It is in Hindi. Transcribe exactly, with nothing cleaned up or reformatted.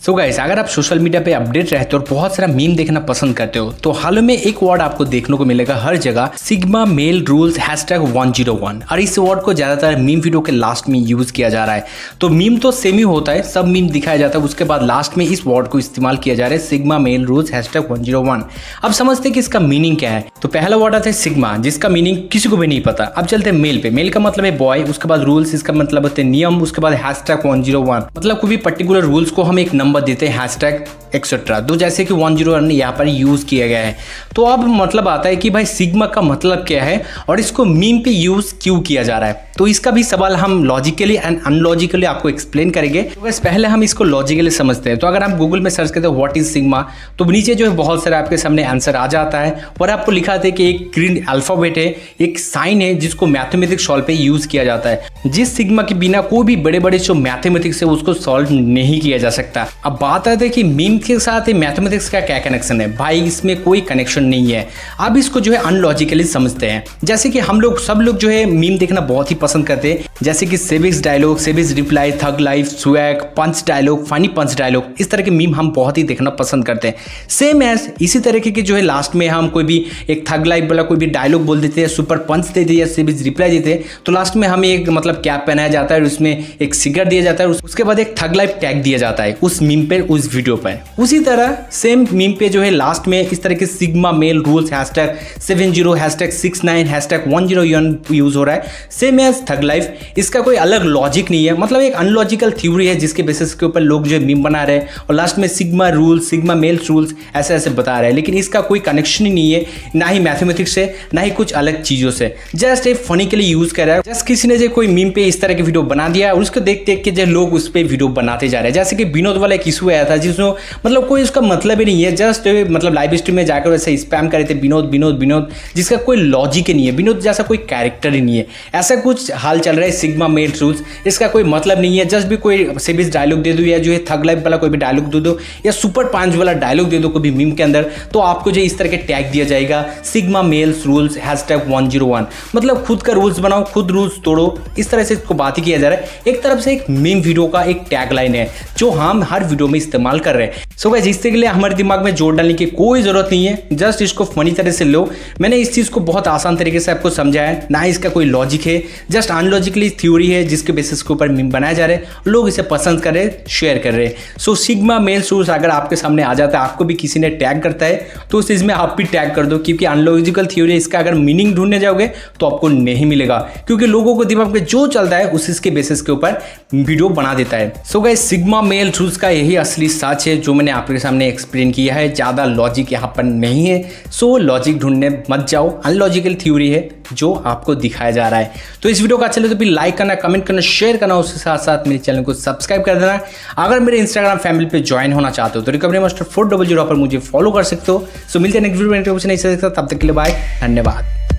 सो गाइस, अगर आप सोशल मीडिया पे अपडेट रहते हो और बहुत सारा मीम देखना पसंद करते हो तो हाल में एक वर्ड आपको देखने को मिलेगा हर जगह, sigma male rules hashtag one zero one. और इस वर्ड को ज्यादातर मीम वीडियो के लास्ट में यूज किया जा रहा है। तो मीम तो सेम ही होता है, सब मीम दिखाया जाता है, उसके बाद लास्ट में इस वर्ड को इस्तेमाल किया जा रहा है, sigma male rules hashtag one zero one. अब समझते कि इसका मीनिंग क्या है। तो पहला वर्ड आता है सिग्मा, जिसका मीनिंग किसी को भी नहीं पता। अब चलते हैं मेल पे। मेल का मतलब है बॉय, उसके बाद रूल्स, इसका मतलब होते हैं नियम, उसके बाद हैशटैग वन जीरो वन, मतलब कोई भी पर्टिकुलर रूल्स को हम एक नंबर देते हैं, हैशटैग एक्सेट्रा। तो जैसे कि वन जीरो वन यहाँ पर यूज किया गया है। तो अब मतलब आता है कि भाई सिग्मा का मतलब क्या है और इसको मीम पे यूज क्यों किया जा रहा है। तो इसका भी सवाल हम लॉजिकली एंड अनलॉजिकली आपको एक्सप्लेन करेंगे। तो बस पहले हम इसको लॉजिकली समझते हैं। तो अगर आप गूगल में सर्च करते हो व्हाट इज सिग्मा, तो नीचे जो है बहुत सारे आपके सामने आंसर आ जाता है और आपको लिखा था कि एक ग्रीन अल्फाबेट है, एक साइन है जिसको मैथमेटिक्स सॉल्व पे यूज किया जाता है। जिस सिग्मा के बिना कोई भी बड़े बड़े जो मैथमेटिक्स है उसको सॉल्व नहीं किया जा सकता। अब बात आती है कि मीम के साथ मैथमेटिक्स का क्या कनेक्शन है। भाई इसमें कोई कनेक्शन नहीं है। अब इसको जो है अनलॉजिकली समझते हैं। जैसे कि हम लोग सब लोग जो है मीम देखना बहुत ही पसंद करते हैं, जैसे कि सेविक्स डायलॉग, सेविक्स reply, thug life, swag, punch dialogue, funny punch dialogue, इस तरह के मीम हम बहुत ही देखना पसंद करते हैं। सेम एज इसी तरीके के जो है लास्ट में हम कोई भी एक थग लाइफ वाला कोई भी डायलॉग बोल देते हैं, सुपर पंच देते हैं या सेविक्स रिप्लाई देते हैं, तो लास्ट में हमें एक मतलब कैप पहनाया जाता है और उसमें एक सिगरेट दिया जाता है, उसके बाद एक थग लाइफ टैग दिया जाता है उस मीम पे, उस वीडियो पर। उसी तरह सेम मीम पे जो है लास्ट में इस तरह के sigma male rules hashtag seven zero hashtag six nine hashtag one zero use हो रहा है, सेम एज थग लाइफ। इसका कोई अलग लॉजिक नहीं है, मतलब एक अनलॉजिकल थ्योरी है जिसके बेसिस के ऊपर लोग जो है मीम बना रहे हैं और लास्ट में sigma rules, sigma male rules ऐसे ऐसे बता रहे हैं। लेकिन इसका कोई कनेक्शन ही नहीं है, ना ही मैथमेटिक्स से, ना ही कुछ अलग चीजों से। जस्ट एक फनी के लिए यूज कर रहा है। जस्ट किसी ने जो कोई मीम पे इस तरह के वीडियो बना दिया और उसको देख देख के जो लोग उस पर वीडियो बनाते जा रहे हैं। जैसे कि विनोद वाला एक इशू आया था जिसमें मतलब कोई उसका मतलब ही नहीं है, जस्ट मतलब लाइव स्ट्रीम में जाकर वैसे स्पैम करे थे विनोद विनोद विनोद, जिसका कोई लॉजिक ही नहीं है, विनोद जैसा कोई कैरेक्टर ही नहीं है। ऐसा कुछ हाल चल रहा है सिग्मा मेल रूल्स, इसका कोई मतलब नहीं है। जस्ट भी कोई सेविस डायलॉग दे दो या जो है थग लाइफ वाला कोई भी डायलॉग दे दो या सुपर पंच वाला डायलॉग दे दो कोई भी मीम के अंदर, तो आपको जो इस तरह के टैग दिया जाएगा sigma males rules hashtag one zero one. मतलब खुद का रूल्स बनाओ, खुद रूल्स तोड़ो, इस तरह से इसको बात ही किया जा रहा है। एक तरफ से एक मीम वीडियो का एक टैग लाइन है जो हम हर वीडियो में इस्तेमाल कर रहे हैं। सो गाइस, इसके लिए हमारे दिमाग में जोर डालने की कोई जरूरत नहीं है, जस्ट इसको फनी तरह से लो। मैंने इस चीज को बहुत आसान तरीके से आपको समझाया है, ना इसका कोई लॉजिक है, जस्ट अनलॉजिकली थ्योरी है जिसके बेसिस के ऊपर मीम बनाया जा रहा है, लोग इसे पसंद कर रहे हैं, शेयर कर रहे हैं। सो सिग्मा मेल रूल्स अगर आपके सामने आ जाता है, आपको भी किसी ने टैग करता है तो उस चीज में आप भी टैग कर दो, क्योंकि अनलॉजिकल थ्योरी इसका अगर मीनिंग ढूंढने जाओगे तो आपको नहीं मिलेगा, क्योंकि लोगों को दिमाग में जो चलता है उस के बेसिस के ऊपर वीडियो बना देता है। So guys, sigma male rules का यही असली सच है जो मैंने आपके सामने एक्सप्लेन किया है। ज्यादा लॉजिक यहाँ पर नहीं है, सो लॉजिक ढूंढने मत जाओ, अनलॉजिकल थ्योरी है जो आपको दिखाया जा रहा है। तो इस वीडियो का अच्छा लगे तो भी लाइक करना, कमेंट करना, शेयर करना, उसके साथ साथ मेरे चैनल को सब्सक्राइब कर देना। अगर मेरे इंस्टाग्राम फैमिली पे ज्वाइन होना चाहते हो तो recovery master four double zero पर मुझे फॉलो कर सकते हो। सो मिलते हैं नेक्स्ट वीडियो में, नहीं सकता, तब तक के लिए बाय, धन्यवाद।